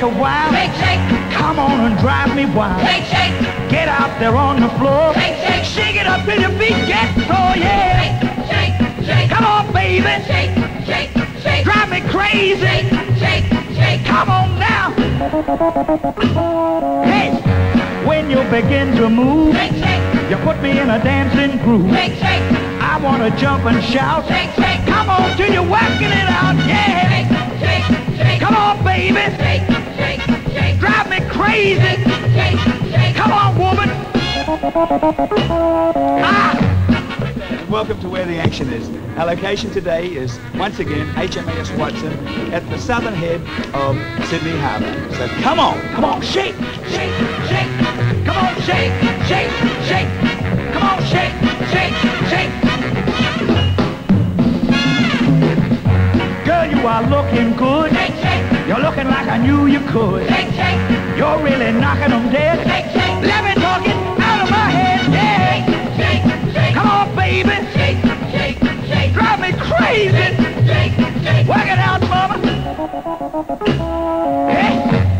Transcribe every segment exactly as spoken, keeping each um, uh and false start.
a while. Shake, shake. Come on and drive me wild. Shake, shake. Get out there on the floor. Shake, shake. Shake it up till your feet get sore, yeah. Shake, shake, shake. Come on, baby. Shake, shake, shake. Drive me crazy. Shake, shake, shake. Come on now. Hey, when you begin to move, Shake, shake. you put me in a dancing groove. Shake, shake. I want to jump and shout. Shake, shake. Come on till you're working it out, yeah. Shake, shake, shake. Come on, baby. Shake, shake, shake. Drive me crazy. Shake, shake, shake. Come on, woman. Ah! Welcome to Where the Action Is. Our location today is, once again, H M A S Watson at the southern head of Sydney Harbour. So come on, Come on, shake, shake, shake. Come on, shake, shake, shake. Come on, shake, shake, shake. Girl, you are looking good. Shake, shake. You're looking like I knew you could. Shake, shake. You're really knocking them dead. Shake, shake. Let me talk it out of my head, yeah. Shake, shake. Come on, baby. Shake, shake, shake. Drive me crazy. Shake, shake. Work it out, mama. Hey.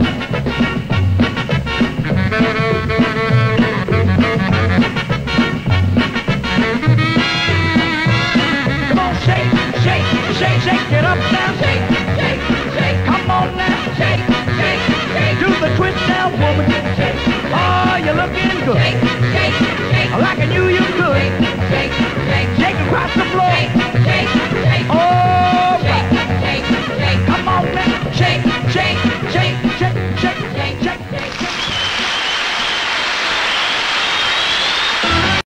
Come on, shake, shake, shake, shake it up now. Shake, shake, shake. Come on now. Shake, shake, shake. Do the twist now, woman. Oh, you're looking good. Shake, shake, shake. Like I knew you could. Shake, shake, shake. Shake across the floor. Shake,